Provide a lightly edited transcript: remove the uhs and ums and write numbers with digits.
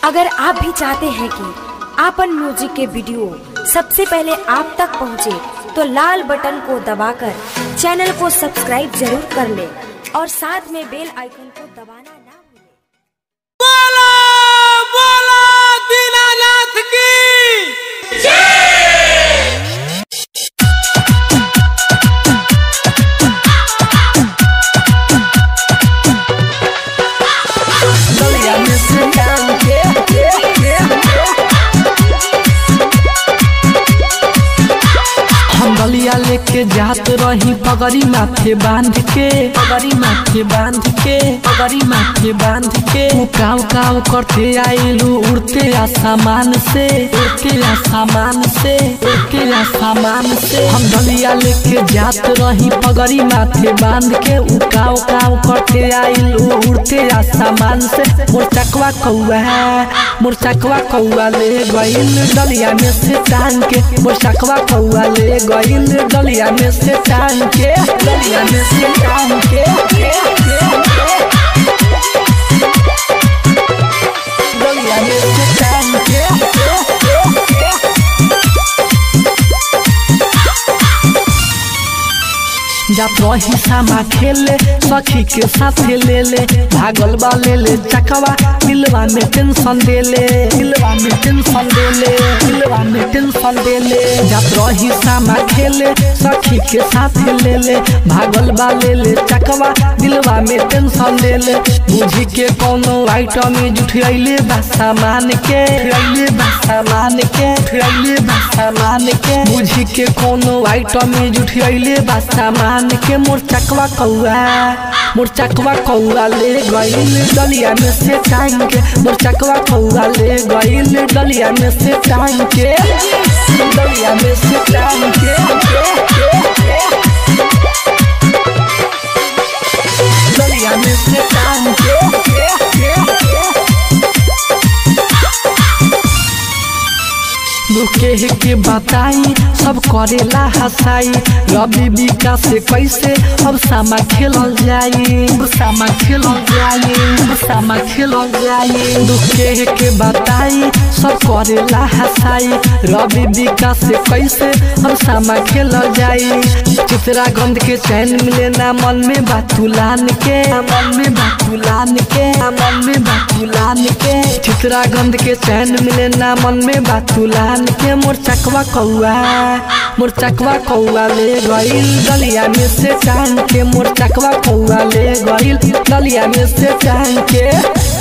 अगर आप भी चाहते हैं कि आपन म्यूजिक के वीडियो सबसे पहले आप तक पहुंचे, तो लाल बटन को दबाकर चैनल को सब्सक्राइब जरूर कर ले और साथ में बेल आइकन को दबाना ना भूलें। बोला बोला दीनानाथ की जय। गलिया लेके जात रही पगड़ी माथे बांध के, पगड़ी माथे बांध के, पगड़ी माथे बांध के काव काव करते आइलू उड़ते आसमान से, उड़ते आसमान से, उड़ते आसमान से। हम गलिया लेके जात रही पगड़ी माथे बांध के काव काव करते आइलू उड़ते आसमान से। मोर चकवा कौआ है, मोर चकवा कौआ ले गइल गलिया में से टांग के, मोर चकवा कौआ ले गइल गलिया में से टांग के, गलिया में से टांग के, गलिया में से टांग के। जात रही सामा खेले सखी के साथ ले ले, भागल बा ले ले चकवा दिलवा में टेंशन दे ले, दिलवा में टेंशन दे ले, दिलवा में टेंशन दे ले। जात रही सामा खेले सखी के साथ ले ले, भागल बा ले ले चकवा दिलवा में टेंशन दे ले। बुझी के कोनो आइटम जुठियाइले बा सामान के, जुठियाइले बा सामान के, जुठियाइले बा सामान के। बुझी के कोनो आइटम जुठियाइले बा सामान के। मोर चकवा कौआ, मोर चकवा कौआ ले गइल गलिया में से टांग के, मोर चकवा कौआ ले गइल गलिया में से टांग के, गलिया में से टांग के, गलिया में से टांग के। दुखे के बताई सब करेला हंसाई, रवि विकास से कैसे अब सामा खेलल जाई, सामा खेलल जाई, सामा खेलल जाई। दुखे के बताई सब करेला हंसाई, रवि विकास से कैसे अब सामा खेलल जाई। चित्रा गंध के चैन मिले ना मन में बातुलान के, मन में बातुलान के, मन में बातुलान के। चित्रा गंध के चैन मिले ना मन में बातुलान के। मोर चकवा कौआ, मोर चकवा कौआ ले गइल गलिया में से टांग के, मोर चकवा कौआ ले गइल गलिया में से टांग के।